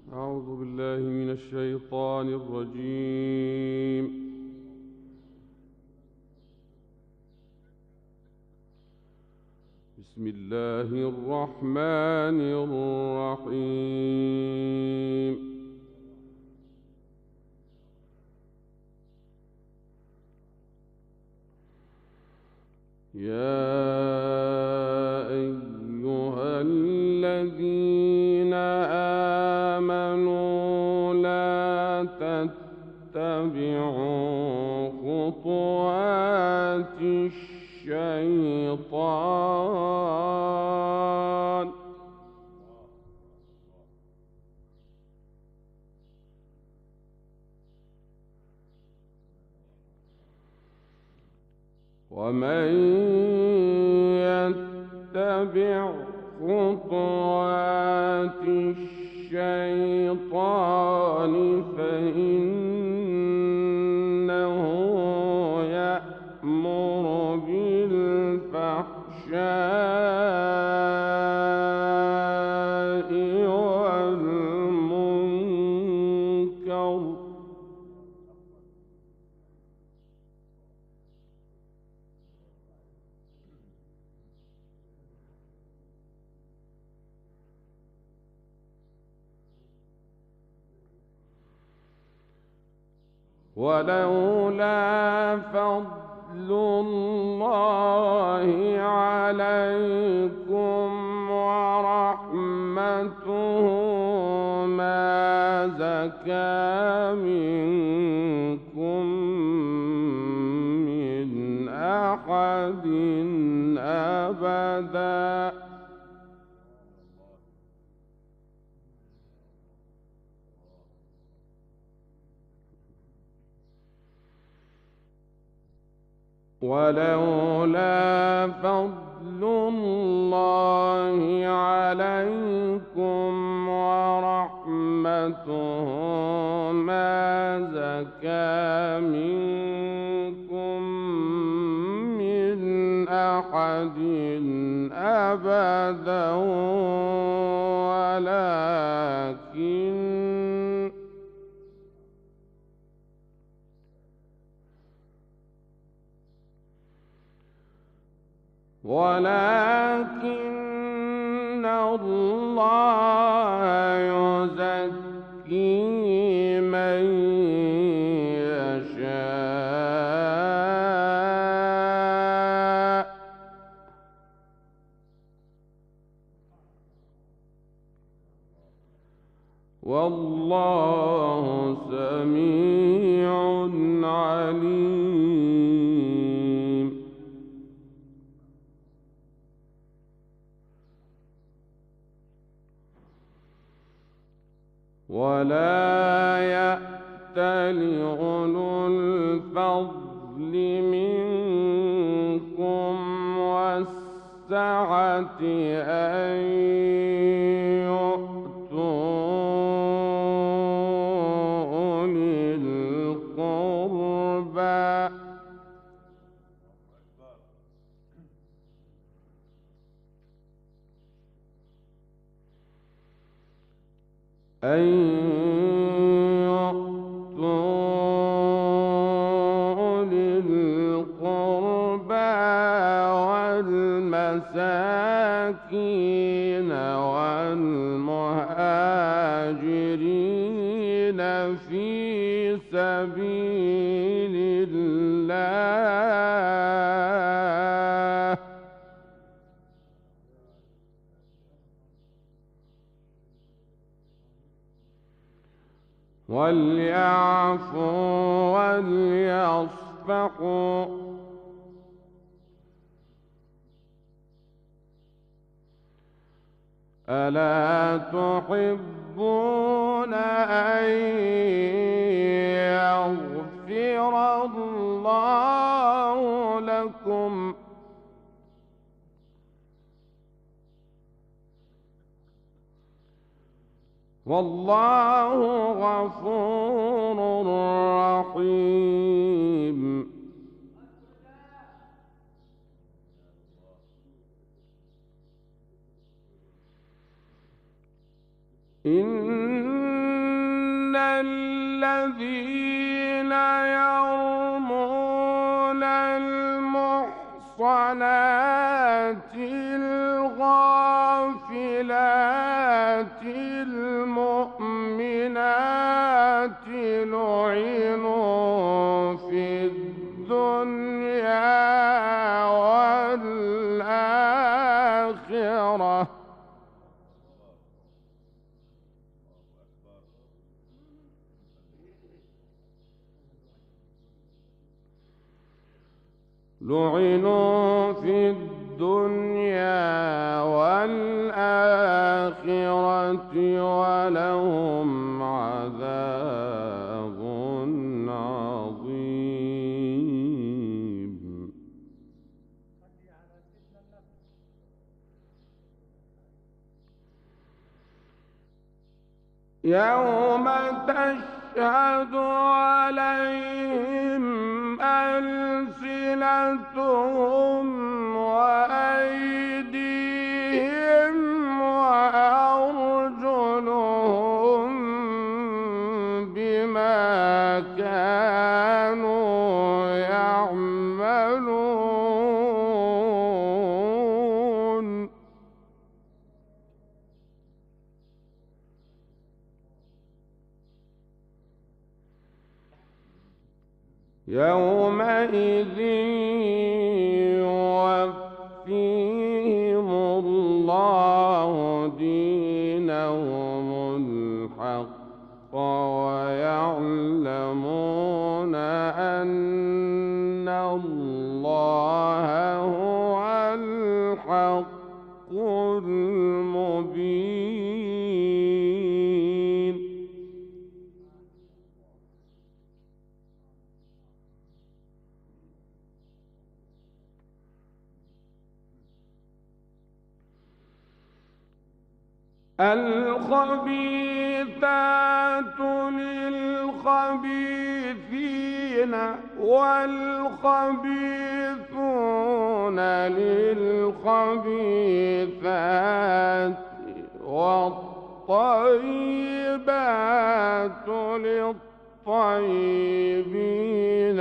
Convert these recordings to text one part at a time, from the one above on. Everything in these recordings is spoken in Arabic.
أعوذ بالله من الشيطان الرجيم. بسم الله الرحمن الرحيم. يا أيها الذين آمنوا لا تتبعوا خطوات الشيطان ومن يتبع خطوات الشيطان فإنه يأمر بالفحشاء والمنكر ولولا فضل الله عليكم ورحمته ما زكى منكم من أحد أبدا ولولا فضل الله عليكم ورحمته ما زكى منكم من أحد أبدا ولكن الله يزكي من يشاء والله سميع عليم. ولا يأتل أولو الفضل منكم والسعة أن يؤتوا أولي القربى والمساكين والمهاجرين في سبيل الله وليعفوا وليصفحوا ألا تحبون أن يغفر الله لكم والله غفور رحيم. إن الذين يرمون المحصنات الغافلات المؤمنات لعنوا في الدنيا والآخرة ولهم عذاب عظيم. يوم تشهد عليهم ألسنتهم وأيديهم وأرجلهم بما كانوا يعملون. يومئذ يوفيهم الله دينهم الحق ويعلمون أن الله هو الحق المبين. الخبيثات للخبيثين والخبيثون للخبيثات والطيبات للطيبين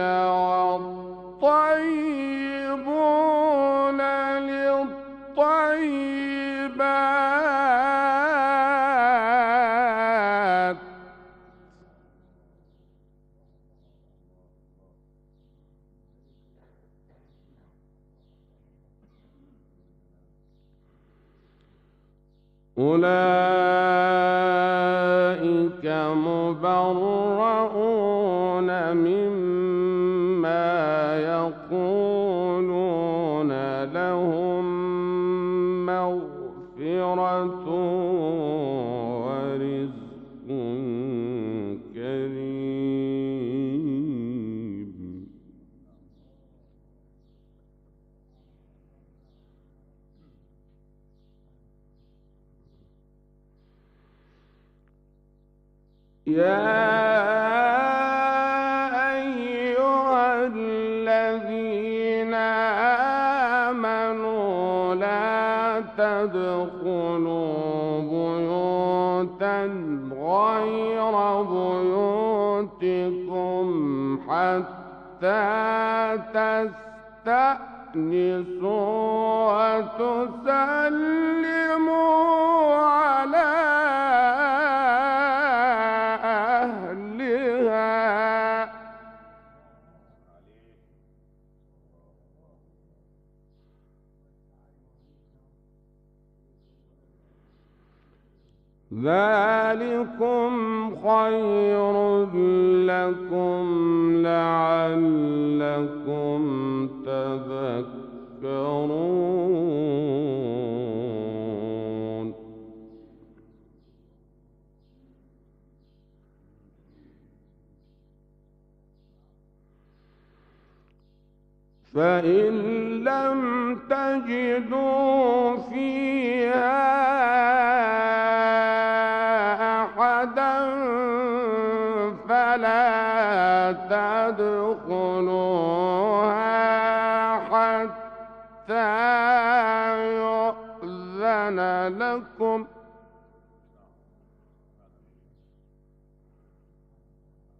والطيبون للطيبات. أولئك مبرؤون مما يقولون لهم مغفرة ورزق كريم. يا أيها الذين آمنوا لا تدخلوا بيوتا غير بيوتكم حتى تستأنسوا وتسلموا على أهلها. ذلكم خير لكم لعلكم تذكرون. فإن لم تجدوا فيها أحدا فلا تدخلوها حتى يؤذن لكم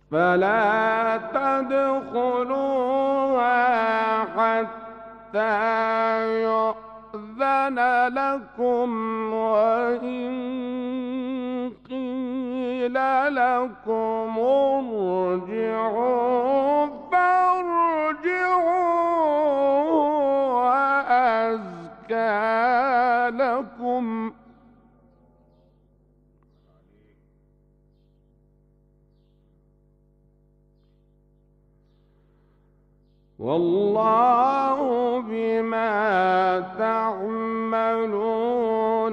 فلا تدخلوها حتى يؤذن لكم، وإن قيل لكم ارجعوا فارجعوا وأزكى لكم. والله بما تعملون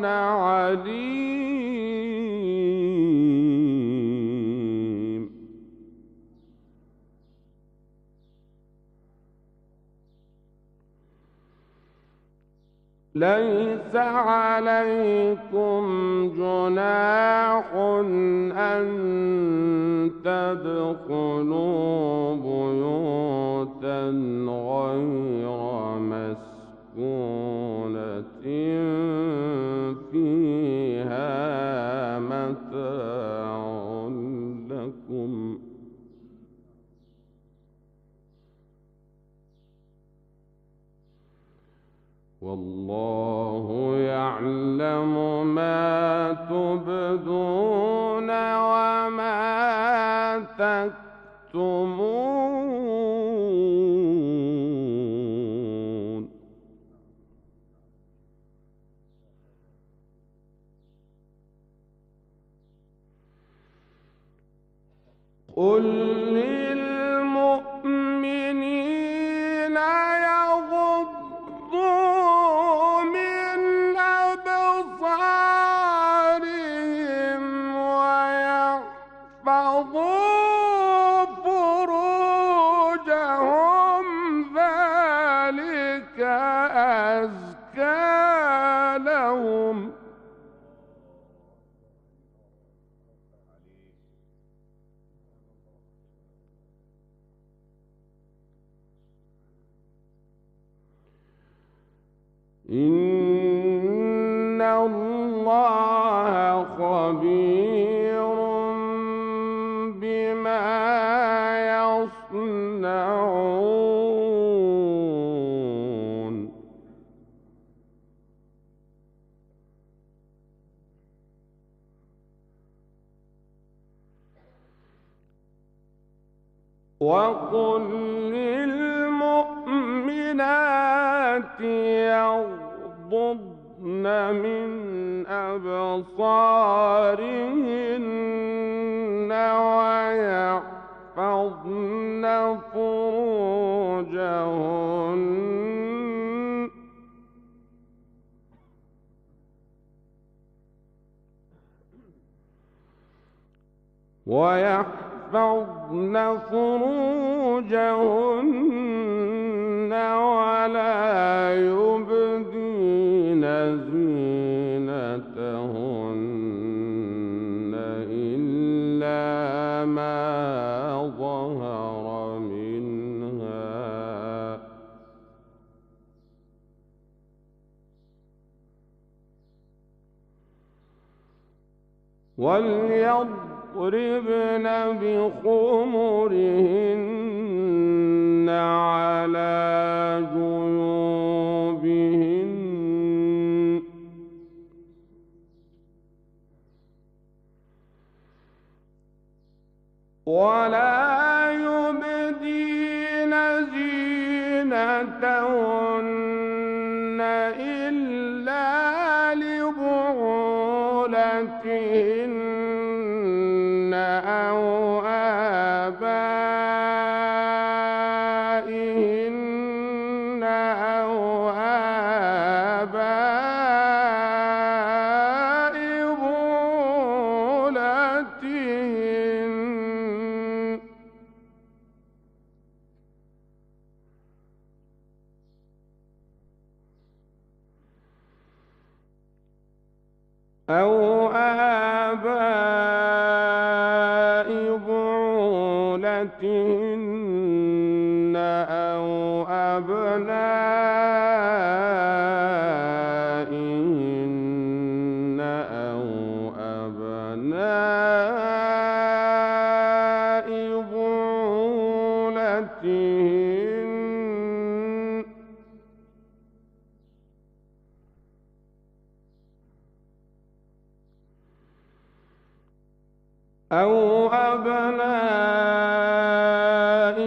عليم. ليس عليكم جناح أن تدخلوا بيوتا غير مسكونة فيها متاع لكم، والله يعلم ما تبدون وما تكتمون. قل للمؤمنين يغضوا من أبصارهم ويحفظوا فروجهم، ذلك أزكى لهم. إن الله خبير بما يصنعون. وقل للمؤمنات يغضضن من أبصارهن ويحفظن فروجهن ولا يبدين زينتهن إلا ما ظهر منها، وليضربن بخمرهن على جيوبهن، ولا يبدين زينتهن إلا لبعولتهن أو آبائهن أو آباء بعولتهن أو آباء بعولتهن أو أبنائهن أو أبناء أو أبناء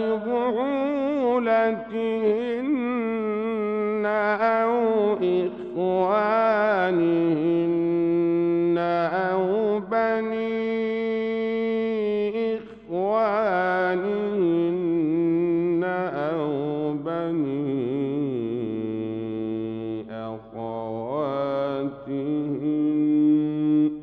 بعولتهن أو إخوانهن أو بني إخوانهن أو بني أخواتهن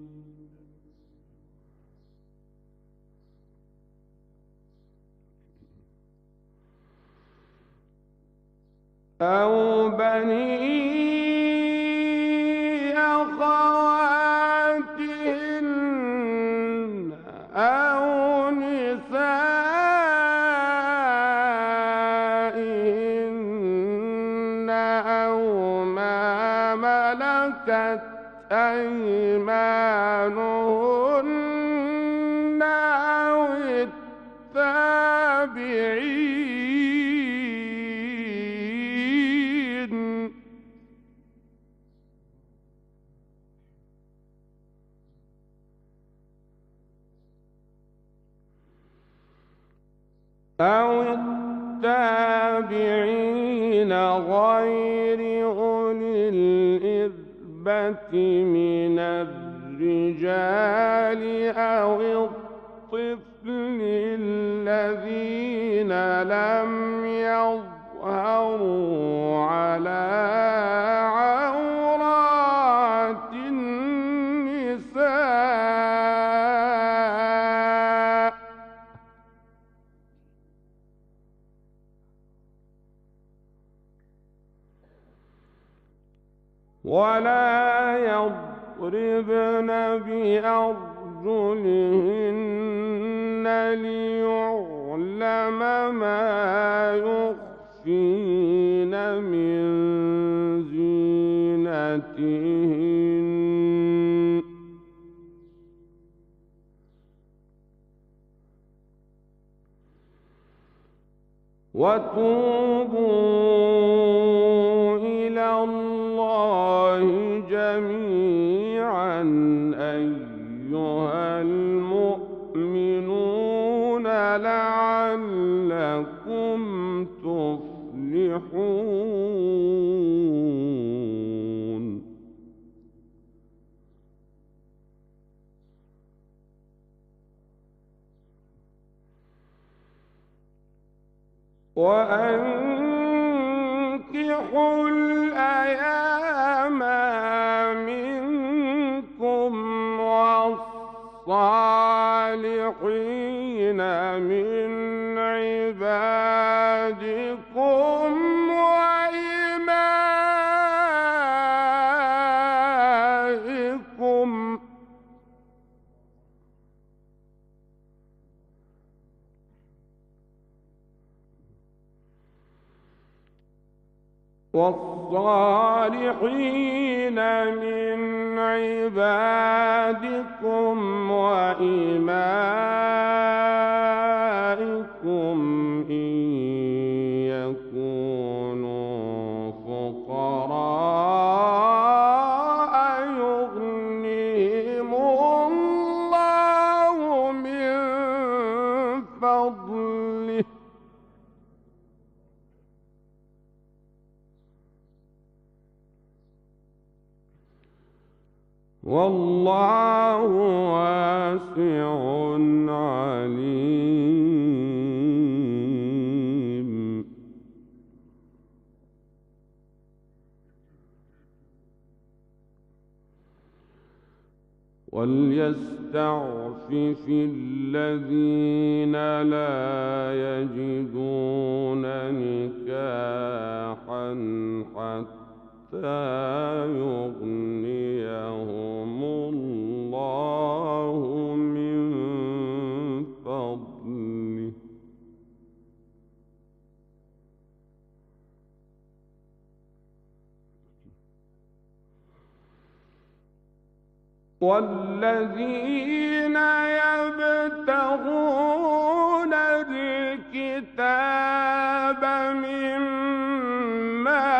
أو بني أخواتهن أو نسائهن أو ما ملكت أيمانهن أو التابعين غير أولي الإربة من الرجال أو الطفل الذين لم يظهروا على عورات النساء ولا يضربن بأرجلهن ليعلم ما يخفين من زينتهن وتوبوا إلى الله جميعا أيها المؤمنون لعلكم تفلحون وأنكحوا الأيام منكم والصالحين من عبادكم وإمائكم من عبادكم وإمائكم إن يكونوا فقراء يغنيهم الله من فضله والله واسع عليم وليستعفف الذين لا يجدون نكاحا حتى يغنيهم الله من فضله والذين يبتغون الكتاب مما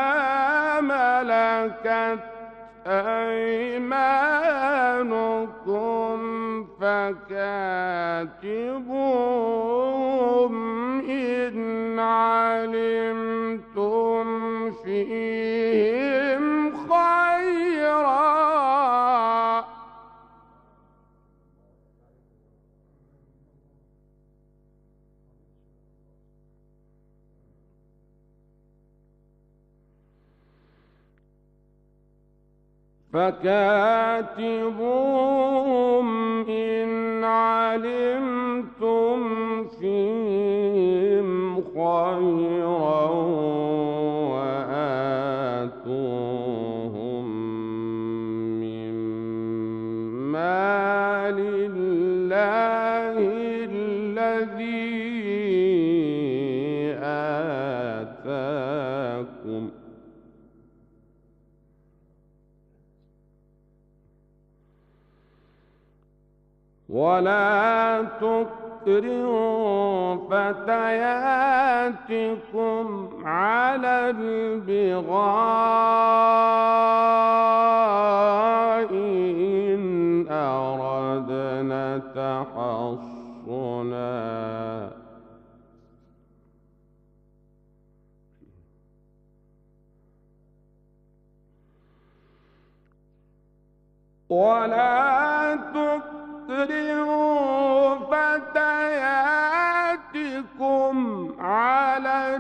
ملكت أيمانكم فكاتبوهم إن علمتم فيهم خيرا إن علمتم فيهم خيرا وآتوهم من مال الله الذي آتاكم ولا تكرهوا فتياتكم على البغاء إن أردنا تحصنا ولا تكرهوا فتياتكم على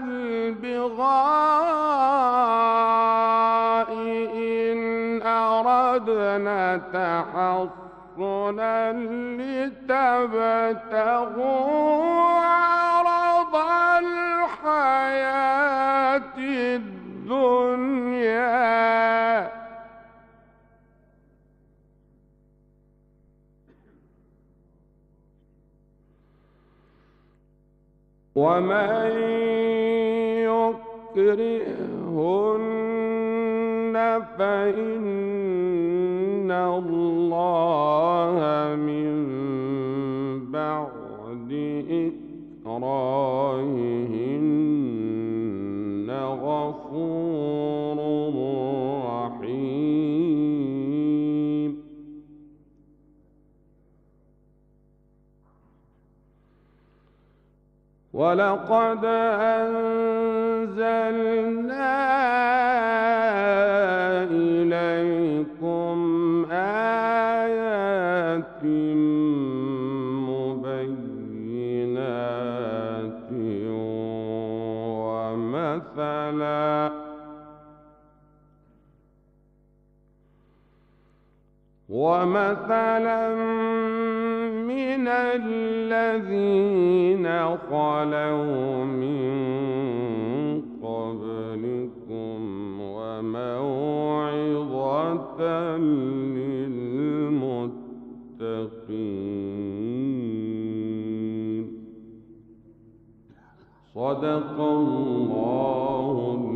البغاء إن أردنا تحصنا لتبتغوا عرض الحياة الدنيا ومن يكرهن فإن الله من بعد إكراههن غفور رحيم ولقد أنزلنا إليكم آيات مبينات ومثلا من الذين خلوا من قبلكم وموعظة للمتقين صدق الله